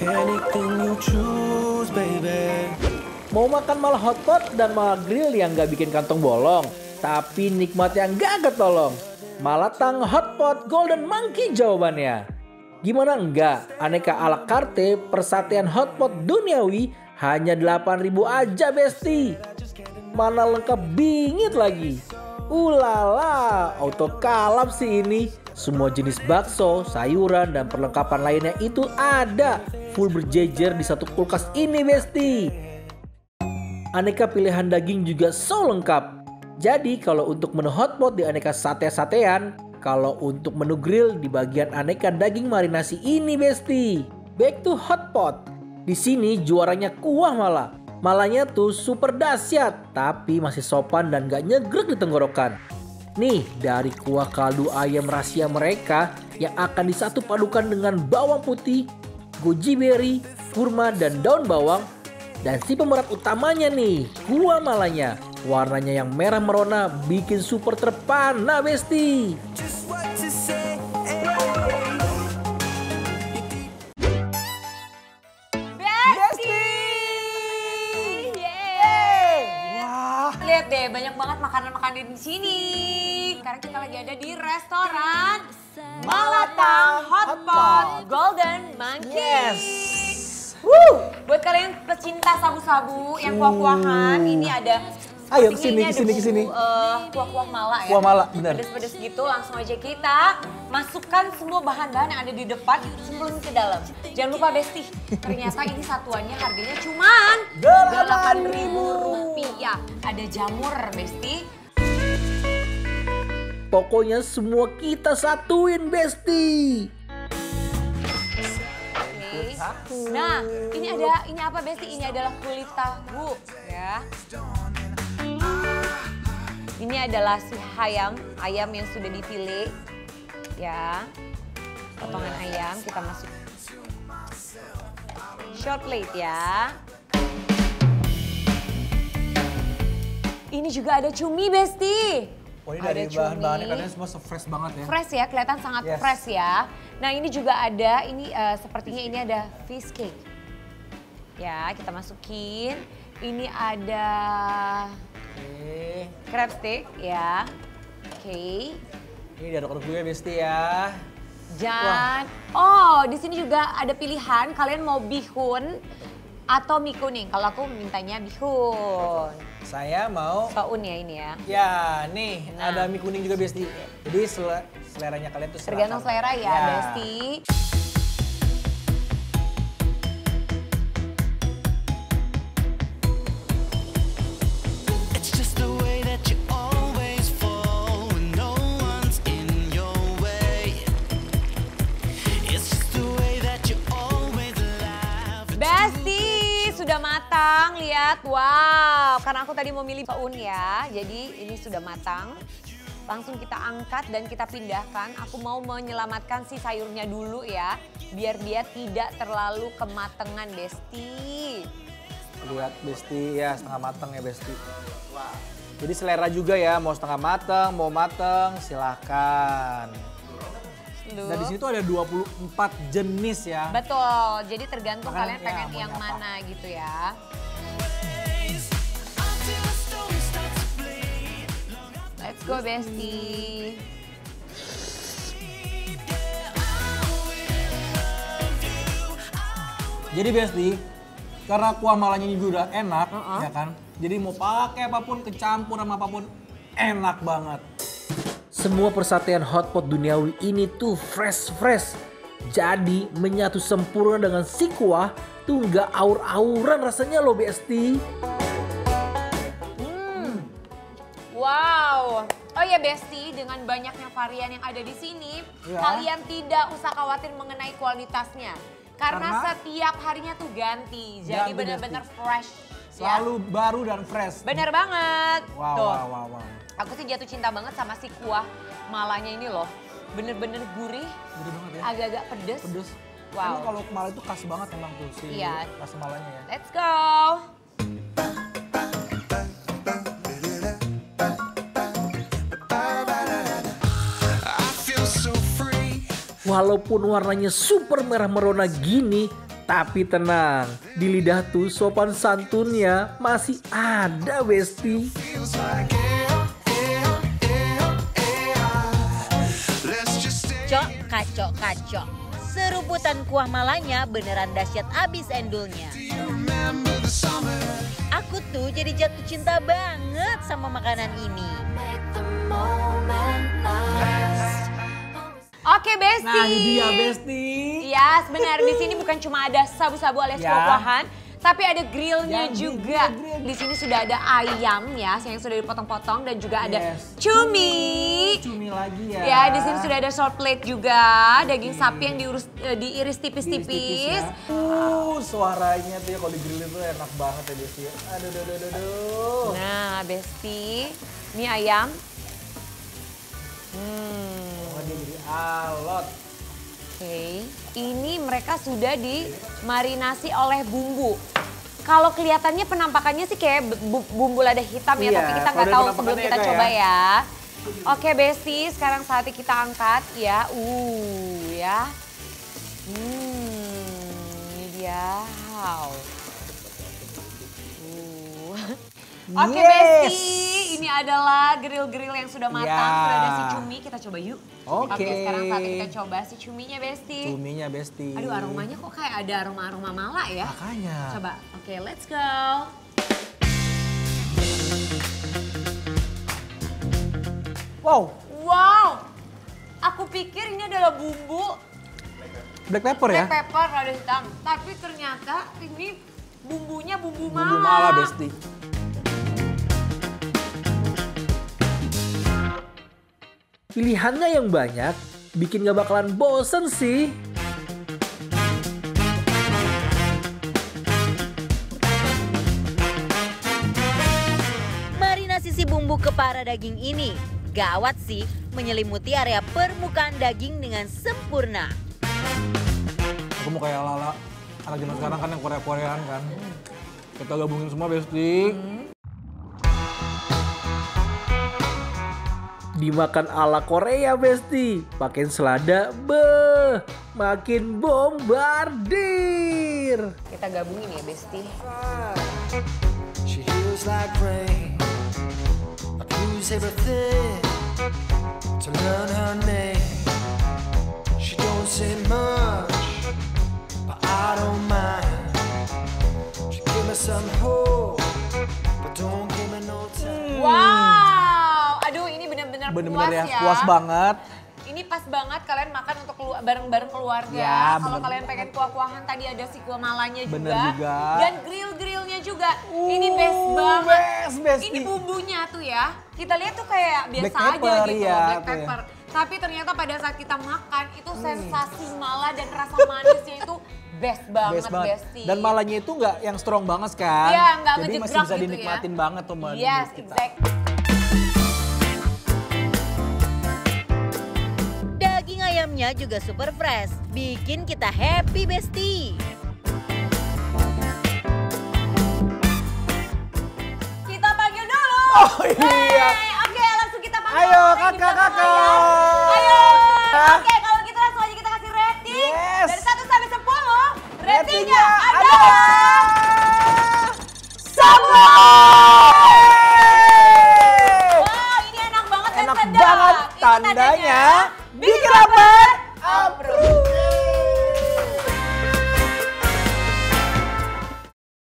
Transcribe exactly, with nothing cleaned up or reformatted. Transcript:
Anything you choose, baby. Mau makan malah hotpot dan malah grill yang gak bikin kantong bolong. Tapi nikmat yang gak ketolong. Malatang hotpot Golden Monkey jawabannya. Gimana enggak? Aneka ala carte persatian hotpot duniawi hanya delapan ribu aja besti. Mana lengkap bingit lagi. Ulala, auto kalap sih ini. Semua jenis bakso, sayuran, dan perlengkapan lainnya itu ada. Full berjejer di satu kulkas ini besti. Aneka pilihan daging juga so lengkap. Jadi kalau untuk menu hotpot di aneka sate-satean, kalau untuk menu grill di bagian aneka daging marinasi ini besti. Back to hotpot. Di sini juaranya kuah malah. Malahnya tuh super dahsyat, tapi masih sopan dan gak nyegrek di tenggorokan. Nih, dari kuah kaldu ayam rahasia mereka yang akan disatu padukan dengan bawang putih, goji berry, kurma, dan daun bawang. Dan si pemerat utamanya nih, kuah malahnya. Warnanya yang merah merona bikin super terpana besti. Lihat deh, banyak banget makanan-makanan di sini. Sekarang kita lagi ada di restoran Malatang Hotpot Golden Monkey. Yes. Woo! Buat kalian pecinta sabu-sabu yang kuah-kuahan, ini ada Ayo sepertinya kesini, ini kesini, ada bumbu, kesini. eh, kuah-kuah mala ya. Kuah mala, benar. Pedes-pedes gitu, langsung aja kita masukkan semua bahan-bahan yang ada di depan sebelum ke dalam. Jangan lupa Besti, ternyata ini satuannya harganya cuman delapan ribu rupiah. Ada jamur Besti. Pokoknya semua kita satuin besti. Oke. Nah, ini ada ini apa Besti? Ini adalah kulit tahu ya. Ini adalah si ayam, ayam yang sudah dipilih ya. Potongan ayam kita masuk. Short plate ya. Ini juga ada cumi Besti. Oh ini dari Ada bahan-bahannya cumi. katanya semua fresh banget ya. Fresh ya, kelihatan sangat Yes. fresh ya. Nah ini juga ada, ini uh, sepertinya ini ada fish cake. Ya kita masukin. Ini ada Oke. crab stick ya. Oke. Ini diaduk-aduk dulu ya besti ya. Dan, oh di sini juga ada pilihan. Kalian mau bihun atau mie kuning. Kalau aku mintanya bihun. Saya mau, Soun ya ini ya. ya nih Nah. ada mie kuning juga besti. Jadi sel- seleranya kalian tuh Tergantung silakan. selera ya, Besti. It's just the way that you always fall when no one's in your way. It's just the way that you always laugh. Besti, sudah matang, lihat. Wow, karena aku tadi mau milih soun ya. Jadi ini sudah matang. Langsung kita angkat dan kita pindahkan. Aku mau menyelamatkan si sayurnya dulu ya. Biar dia tidak terlalu kematangan, Besti. Lihat besti ya setengah matang ya besti. Jadi selera juga ya mau setengah matang, mau matang silahkan. Loh. Dan di sini tuh ada dua puluh empat jenis ya. Betul, jadi tergantung Makanan, kalian ya, pengen mau yang apa. mana gitu ya. Until the story starts to bleed. Let's go, Besti. Jadi besti, karena kuah malanya juga udah enak Uh-uh. ya kan. Jadi mau pakai apapun, kecampur sama apapun enak banget. Semua persatuan hotpot duniawi ini tuh fresh-fresh. Jadi menyatu sempurna dengan si kuah tuh nggak aur-auran rasanya loh besti. Wow. Oh ya Besti, dengan banyaknya varian yang ada di sini, Ya. kalian tidak usah khawatir mengenai kualitasnya. Karena, Karena setiap harinya tuh ganti. Jadi Ganti, benar-benar fresh. Selalu baru dan fresh. Ya. Bener banget. Wow, Tuh. wow, wow, wow. Aku sih jatuh cinta banget sama si kuah malanya ini loh. Bener-bener gurih, Gurih banget ya. agak-agak pedes. Pedes. Wow. Emang kalau malah itu khas banget emang tuh si Iya. khas malanya ya. Let's go. I feel so free. Walaupun warnanya super merah merona gini, Tapi tenang, di lidah tuh sopan santunnya masih ada, Besti. Cok, kacok, kacok. Seruputan kuah malanya beneran dahsyat abis endulnya. Aku tuh jadi jatuh cinta banget sama makanan ini. Oke, Besti. Nah, ini dia, Besti. Ya, sebenarnya di sini bukan cuma ada sabu-sabu alias Ya. kuah-kuahan, tapi ada grillnya Yang di- juga. grill, grill. Di sini sudah ada ayam ya, yang sudah dipotong-potong dan juga ada Yes. cumi. Cumi lagi ya. Ya, di sini sudah ada short plate juga, daging sapi yang diurus eh, diiris tipis-tipis. ya. Uh, suaranya tuh ya kalau di grill itu enak banget ya, Besti. Aduh, aduh, aduh, aduh. Nah, Besti, ini ayam. Hmm. Oh, dia jadi alot. Oke, ini mereka sudah dimarinasi oleh bumbu. Kalau kelihatannya penampakannya sih kayak bu- bumbu lada hitam ya, Iya, tapi kita kalau nggak dari tahu sebelum penampakannya kita Eka coba ya. ya. Oke, Besti, sekarang saatnya kita angkat ya. Uh, ya. Hmm, ini dia. Wow. Uh. Oke, Yes. Besti, ini adalah grill-grill yang sudah matang, Ya. sudah ada si cumi. Kita coba yuk. Oke. sekarang saatnya kita coba si cuminya, Besti. Cuminya, Besti. Aduh, aromanya kok kayak ada aroma-aroma mala ya. Makanya. Coba, oke, let's go. Wow, Wow, aku pikir ini adalah bumbu black pepper ya? black pepper rada hitam. Tapi ternyata ini bumbunya bumbu mala. Bumbu mala, Besti. Pilihannya yang banyak, bikin gak bakalan bosen sih. Marinasi si bumbu kepala daging ini gawat sih, menyelimuti area permukaan daging dengan sempurna. Aku mau kayak Lala, anak zaman sekarang kan yang Korea-Koreaan kan. Kita gabungin semua, Besti. Dimakan ala Korea, Besti. Pakai selada, beh, makin bombardir. Kita gabungin ya, Besti. She heals like rain. I lose everything to learn her name. She don't say much, but I don't mind. She give me some hope, but don't give me no time. Wow, aduh ini benar-benar Bener-bener puas ya, ya. puas banget. Ini pas banget kalian makan untuk kelu- bareng-bareng keluarga. Ya, Kalau bener. kalian pengen kuah-kuahan tadi ada si kuah malanya juga. Bener juga. Dan grill-grillnya juga. Uh, ini best banget. best, Besti. Ini bumbunya tuh ya. Kita lihat tuh kayak biasa Black pepper, aja gitu, iya, black tuh ya. pepper. Tapi ternyata pada saat kita makan itu sensasi mala dan rasa manisnya itu best banget, Best banget. Besti. Dan malanya itu nggak yang strong banget kan. Iya, nggak Jadi masih ngejegrak bisa gitu dinikmatin ya. banget tuh sama Yes, kita. exactly. Daging ayamnya juga super fresh, bikin kita happy, Besti. Kita panggil dulu. Oh iya. Hey, oke, langsung kita panggil. Ayo, orang yang kakak, bisa kakak. ngomong. Ayo. Hah? Oke, kalau gitu langsung aja kita kasih rating. Yes. Dari satu sampai sepuluh. Ratingnya Ratingnya adalah Semua. Wow, ini enak banget dan Enak sedap. banget Itu tandanya. bikin Bikin lapar. lapar.